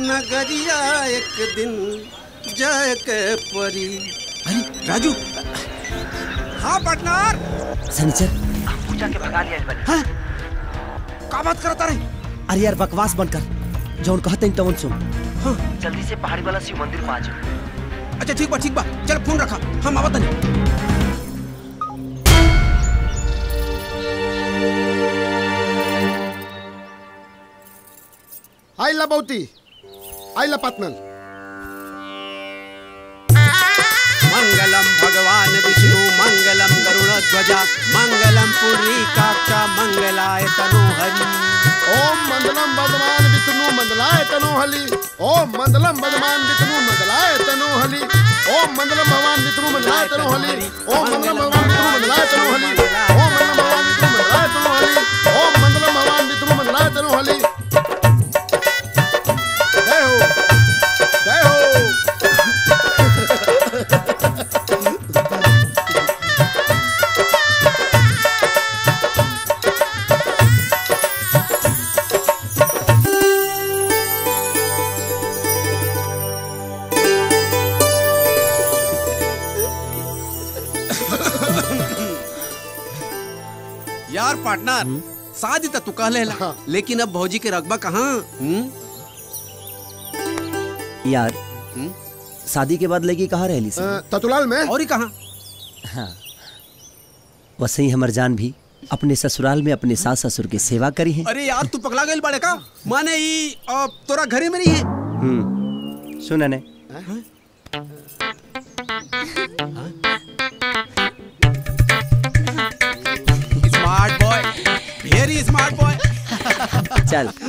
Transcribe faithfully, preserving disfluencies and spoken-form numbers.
नगरिया एक दिन जाए के परी। अरे राजू। हाँ पार्टनर। सनीचर पूजा के भगा लिया बनी। हाँ का बात करता रहे? अरे यार बकवास बंद कर, जौन कहते हैं तवन सुन। हाँ जल्दी से पहाड़ी वाला शिव मंदिर में आ जाओ। अच्छा ठीक बा ठीक बा, चल फोन रखा, हम आवत नहीं। आइला बहुती, आइला पार्टनर। मंगलम भगवान विष्णु मंगलम गरुड़ध्वजा मंगलम पुंडरीकाक्षा मंगलाय तनोहरि। ओम मंगलम भगवान विष्णु मंगलाय तनोहरि। ओम मंगलम भगवान विष्णु मंगलाय तनोहरि। ओम मंगलम भगवान विष्णु मंगलाय तनोहरि। ओम मंगलम भगवान विष्णु मंगलाय तनोहरि। ओम मंगलम भगवान विष्णु मंगलाय तनोहरि। ओम मंगलम भगवान विष्णु मंगलाय तनोहरि। जय हो जय हो। यार पार्टनर, शादी तो तू कह लेला, लेकिन अब भौजी के रकबा कहाँ? यार शादी के बाद लगी कहाँ रहली सी? ततुलाल में। और ही कहाँ? हाँ वैसे ही हमर जान भी अपने ससुराल में अपने सास ससुर की सेवा करी है। अरे यार तू पगला गई बड़े का? माने ई तोरा घरे में नहीं है? हम्म सुन ने smart boy, very smart boy. चल